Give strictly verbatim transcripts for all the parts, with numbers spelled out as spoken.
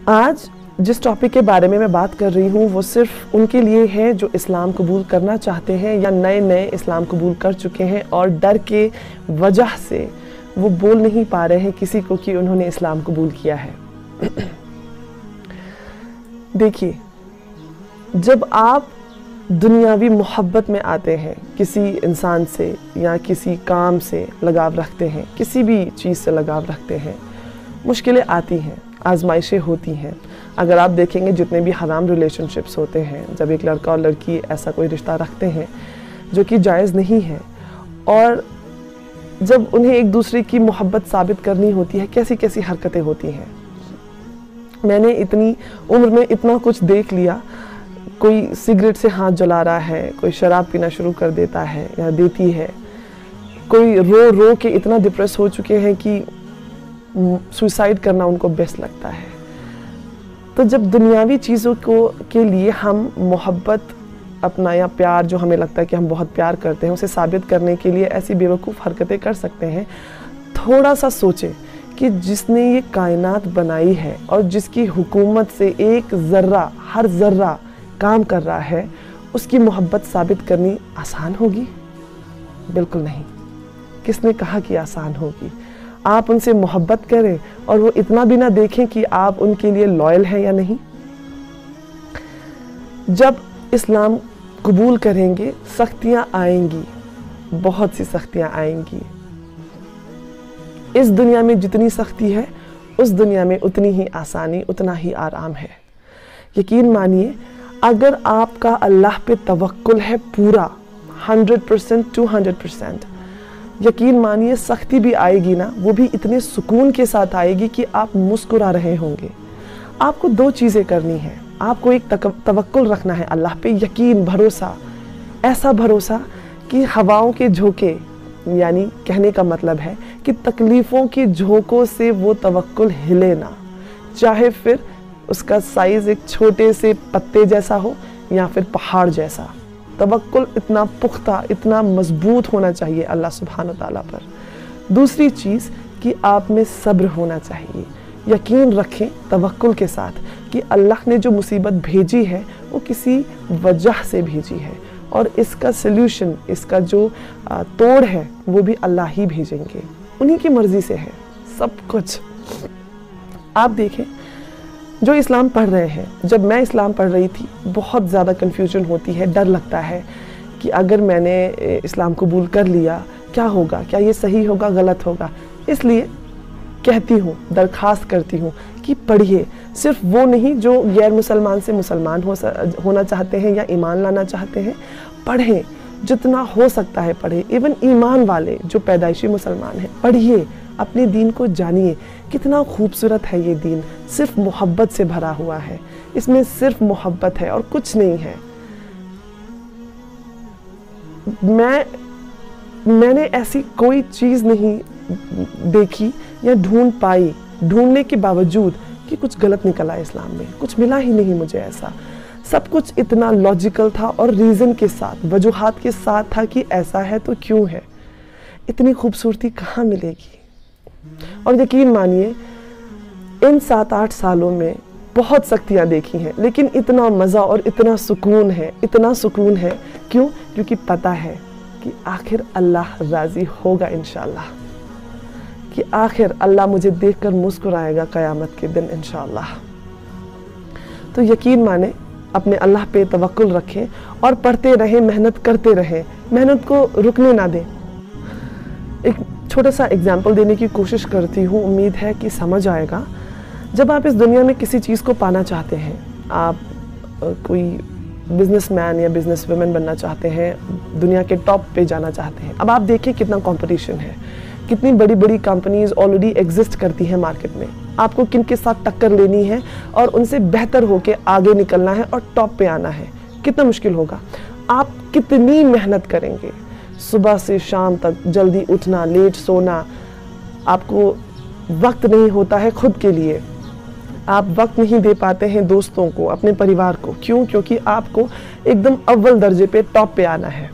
आज जिस टॉपिक के बारे में मैं बात कर रही हूँ वो सिर्फ उनके लिए है जो इस्लाम कबूल करना चाहते हैं या नए नए इस्लाम कबूल कर चुके हैं और डर के वजह से वो बोल नहीं पा रहे हैं किसी को कि उन्होंने इस्लाम कबूल किया है। देखिए, जब आप दुनियावी मोहब्बत में आते हैं, किसी इंसान से या किसी काम से लगाव रखते हैं, किसी भी चीज़ से लगाव रखते हैं, मुश्किलें आती हैं, आजमाइशें होती हैं। अगर आप देखेंगे जितने भी हराम रिलेशनशिप्स होते हैं, जब एक लड़का और लड़की ऐसा कोई रिश्ता रखते हैं जो कि जायज़ नहीं है और जब उन्हें एक दूसरे की मोहब्बत साबित करनी होती है, कैसी कैसी हरकतें होती हैं। मैंने इतनी उम्र में इतना कुछ देख लिया। कोई सिगरेट से हाथ जला रहा है, कोई शराब पीना शुरू कर देता है या देती है, कोई रो रो के इतना डिप्रेस हो चुके हैं कि सुसाइड करना उनको बेस्ट लगता है। तो जब दुनियावी चीज़ों को के लिए हम मोहब्बत अपना या प्यार जो हमें लगता है कि हम बहुत प्यार करते हैं उसे साबित करने के लिए ऐसी बेवकूफ़ हरकतें कर सकते हैं, थोड़ा सा सोचें कि जिसने ये कायनात बनाई है और जिसकी हुकूमत से एक ज़र्रा हर ज़र्रा काम कर रहा है, उसकी मोहब्बत साबित करनी आसान होगी? बिल्कुल नहीं। किसने कहा कि आसान होगी? आप उनसे मोहब्बत करें और वो इतना भी ना देखें कि आप उनके लिए लॉयल हैं या नहीं। जब इस्लाम कबूल करेंगे सख्तियां आएंगी, बहुत सी सख्तियां आएंगी। इस दुनिया में जितनी सख्ती है उस दुनिया में उतनी ही आसानी, उतना ही आराम है। यकीन मानिए, अगर आपका अल्लाह पे तवक्कुल है पूरा hundred percent two hundred percent, यकीन मानिए सख्ती भी आएगी ना, वो भी इतने सुकून के साथ आएगी कि आप मुस्कुरा रहे होंगे। आपको दो चीज़ें करनी है। आपको एक तवक्कुल रखना है अल्लाह पे, यकीन, भरोसा, ऐसा भरोसा कि हवाओं के झोंके, यानी कहने का मतलब है कि तकलीफ़ों के झोंकों से वो तवक्कुल हिले ना, चाहे फिर उसका साइज़ एक छोटे से पत्ते जैसा हो या फिर पहाड़ जैसा। तवक्कुल इतना पुख्ता, इतना मजबूत होना चाहिए अल्लाह सुब्हान ताला पर। दूसरी चीज़ कि आप में सब्र होना चाहिए। यकीन रखें तवक्कुल के साथ कि अल्लाह ने जो मुसीबत भेजी है वो किसी वजह से भेजी है और इसका सल्यूशन, इसका जो तोड़ है वो भी अल्लाह ही भेजेंगे। उन्हीं की मर्ज़ी से है सब कुछ। आप देखें, जो इस्लाम पढ़ रहे हैं, जब मैं इस्लाम पढ़ रही थी बहुत ज़्यादा कन्फ्यूजन होती है, डर लगता है कि अगर मैंने इस्लाम कबूल कर लिया क्या होगा, क्या ये सही होगा, गलत होगा। इसलिए कहती हूँ, दरख्वास्त करती हूँ कि पढ़िए। सिर्फ वो नहीं जो गैर मुसलमान से मुसलमान हो होना चाहते हैं या ईमान लाना चाहते हैं, पढ़ें, जितना हो सकता है पढ़ें। इवन ईमान वाले जो पैदाइशी मुसलमान हैं, पढ़िए, अपने दीन को जानिए। कितना खूबसूरत है ये दीन, सिर्फ मोहब्बत से भरा हुआ है। इसमें सिर्फ मोहब्बत है और कुछ नहीं है। मैं मैंने ऐसी कोई चीज़ नहीं देखी या ढूंढ पाई, ढूंढने के बावजूद, कि कुछ गलत निकला इस्लाम में। कुछ मिला ही नहीं मुझे ऐसा। सब कुछ इतना लॉजिकल था और रीज़न के साथ, वजूहात के साथ था कि ऐसा है तो क्यों है। इतनी खूबसूरती कहाँ मिलेगी? और यकीन मानिए, इन सात आठ सालों में बहुत सख्तियाँ देखी हैं, लेकिन इतना मज़ा और इतना सुकून है, इतना सुकून है। क्यों? क्योंकि पता है कि आखिर अल्लाह राज़ी होगा इंशाअल्लाह, कि आखिर अल्लाह मुझे देखकर मुस्कुराएगा क़यामत के दिन इंशाअल्लाह। तो यकीन माने, अपने अल्लाह पे तवक्कुल रखें और पढ़ते रहें, मेहनत करते रहें, मेहनत को रुकने ना दें। एक छोटा सा एग्जाम्पल देने की कोशिश करती हूँ, उम्मीद है कि समझ आएगा। जब आप इस दुनिया में किसी चीज़ को पाना चाहते हैं, आप कोई बिजनेसमैन या बिजनेस वुमेन बनना चाहते हैं, दुनिया के टॉप पे जाना चाहते हैं। अब आप देखिए कितना कंपटीशन है, कितनी बड़ी बड़ी कंपनीज ऑलरेडी एग्जिस्ट करती हैं मार्केट में। आपको किन के साथ टक्कर लेनी है और उनसे बेहतर होके आगे निकलना है और टॉप पे आना है। कितना मुश्किल होगा। आप कितनी मेहनत करेंगे, सुबह से शाम तक, जल्दी उठना, लेट सोना, आपको वक्त नहीं होता है खुद के लिए, आप वक्त नहीं दे पाते हैं दोस्तों को, अपने परिवार को। क्यों? क्योंकि आपको एकदम अव्वल दर्जे पे, टॉप पे आना है।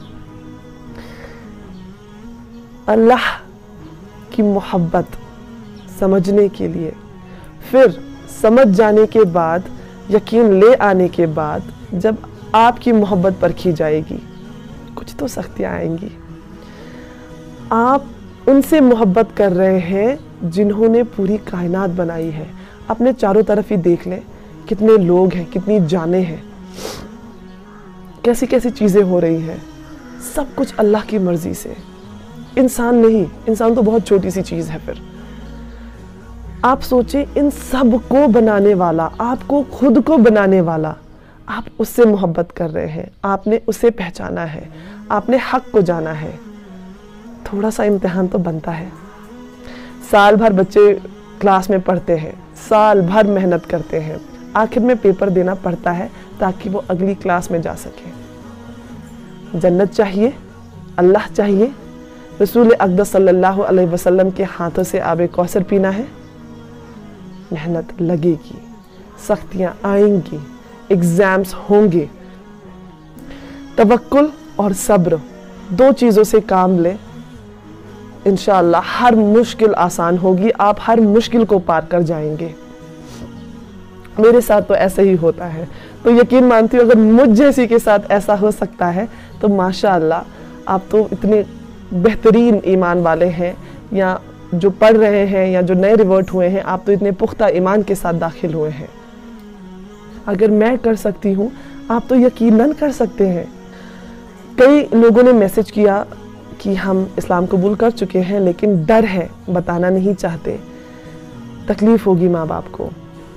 अल्लाह की मोहब्बत समझने के लिए, फिर समझ जाने के बाद, यकीन ले आने के बाद, जब आपकी मोहब्बत परखी जाएगी, कुछ तो सख्तियाँ आएंगी। आप उनसे मोहब्बत कर रहे हैं जिन्होंने पूरी कायनात बनाई है। अपने चारों तरफ ही देख लें, कितने लोग हैं, कितनी जानें हैं, कैसी कैसी चीज़ें हो रही हैं, सब कुछ अल्लाह की मर्ज़ी से। इंसान नहीं, इंसान तो बहुत छोटी सी चीज़ है। फिर आप सोचें, इन सब को बनाने वाला, आपको खुद को बनाने वाला, आप उससे मोहब्बत कर रहे हैं, आपने उसे पहचाना है, आपने हक को जाना है। थोड़ा सा इम्तिहान तो बनता है। साल भर बच्चे क्लास में पढ़ते हैं, साल भर मेहनत करते हैं, आखिर में पेपर देना पड़ता है ताकि वो अगली क्लास में जा सके। जन्नत चाहिए, अल्लाह चाहिए, रसूल अक़दस सल्लल्लाहु अलैहि वसल्लम के हाथों से आबे कौसर पीना है। मेहनत लगेगी, सख्तियाँ आएंगी, एग्ज़ाम्स होंगे। तवक्कुल और सब्र, दो चीज़ों से काम लें, इंशाअल्लाह हर मुश्किल आसान होगी, आप हर मुश्किल को पार कर जाएंगे। मेरे साथ तो ऐसे ही होता है, तो यकीन मानती हूँ अगर मुझ जैसी के साथ ऐसा हो सकता है तो माशाअल्लाह आप तो इतने बेहतरीन ईमान वाले हैं, या जो पढ़ रहे हैं या जो नए रिवर्ट हुए हैं, आप तो इतने पुख्ता ईमान के साथ दाखिल हुए हैं। अगर मैं कर सकती हूँ, आप तो यकीनन कर सकते हैं। कई लोगों ने मैसेज किया कि हम इस्लाम कबूल कर चुके हैं लेकिन डर है, बताना नहीं चाहते, तकलीफ होगी माँ बाप को।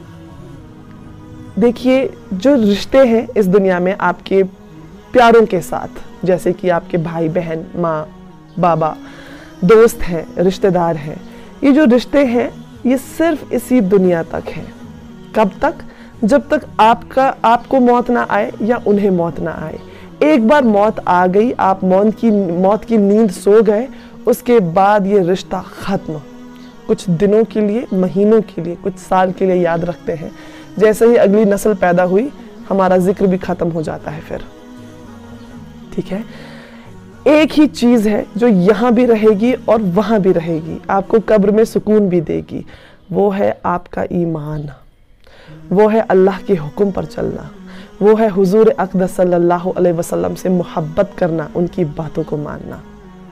देखिए, जो रिश्ते हैं इस दुनिया में आपके प्यारों के साथ, जैसे कि आपके भाई बहन, माँ बाबा, दोस्त हैं, रिश्तेदार हैं, ये जो रिश्ते हैं ये सिर्फ इसी दुनिया तक हैं। कब तक? जब तक आपका आपको मौत ना आए या उन्हें मौत ना आए। एक बार मौत आ गई, आप मौत की मौत की नींद सो गए, उसके बाद ये रिश्ता ख़त्म। कुछ दिनों के लिए, महीनों के लिए, कुछ साल के लिए याद रखते हैं, जैसे ही अगली नस्ल पैदा हुई हमारा जिक्र भी ख़त्म हो जाता है फिर। ठीक है, एक ही चीज़ है जो यहाँ भी रहेगी और वहाँ भी रहेगी, आपको कब्र में सुकून भी देगी, वो है आपका ईमान, वो है अल्लाह के हुक्म पर चलना, वो है हुजूर अक़दस सल्लल्लाहु अलैहि वसल्लम से मोहब्बत करना, उनकी बातों को मानना।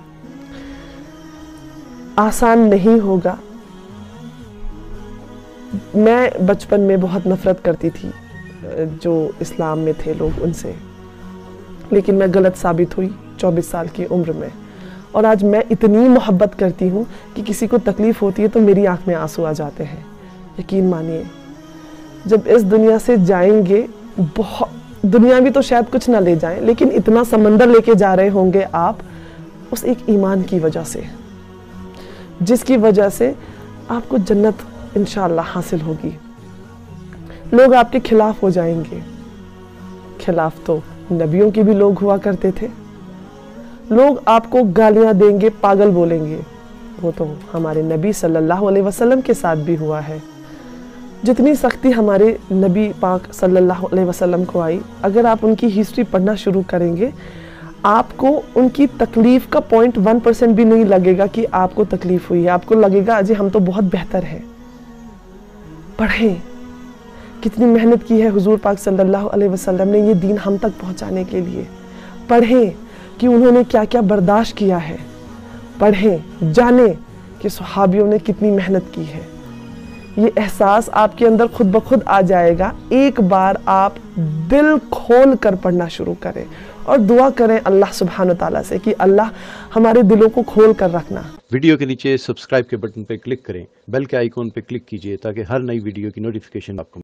आसान नहीं होगा। मैं बचपन में बहुत नफ़रत करती थी जो इस्लाम में थे लोग उनसे, लेकिन मैं गलत साबित हुई चौबीस साल की उम्र में, और आज मैं इतनी मोहब्बत करती हूँ कि किसी को तकलीफ़ होती है तो मेरी आँख में आंसू आ जाते हैं। यकीन मानिए, जब इस दुनिया से जाएंगे, बहुत दुनिया भी तो शायद कुछ ना ले जाएं, लेकिन इतना समंदर लेके जा रहे होंगे आप उस एक ईमान की वजह से, जिसकी वजह से आपको जन्नत इंशाअल्लाह हासिल होगी। लोग आपके खिलाफ हो जाएंगे, खिलाफ तो नबियों के भी लोग हुआ करते थे। लोग आपको गालियां देंगे, पागल बोलेंगे, वो तो हमारे नबी सल्लल्लाहु अलैहि वसल्लम के साथ भी हुआ है। जितनी सख्ती हमारे नबी पाक सल्लल्लाहु अलैहि वसल्लम को आई, अगर आप उनकी हिस्ट्री पढ़ना शुरू करेंगे, आपको उनकी तकलीफ़ का पॉइंट वन परसेंट भी नहीं लगेगा कि आपको तकलीफ़ हुई है। आपको लगेगा अजय हम तो बहुत बेहतर हैं। पढ़ें, कितनी मेहनत की है हुजूर पाक सल्लल्लाहु अलैहि वसल्लम ने ये दीन हम तक पहुंचाने के लिए। पढ़ें कि उन्होंने क्या क्या बर्दाश्त किया है। पढ़ें, जानें कि सहाबियों ने कितनी मेहनत की है। ये एहसास आपके अंदर खुद ब खुद आ जाएगा। एक बार आप दिल खोल कर पढ़ना शुरू करें और दुआ करें अल्लाह सुब्हान व तआला से कि अल्लाह हमारे दिलों को खोल कर रखना। वीडियो के नीचे सब्सक्राइब के बटन पर क्लिक करें, बेल के आइकॉन पर क्लिक कीजिए ताकि हर नई वीडियो की नोटिफिकेशन आपको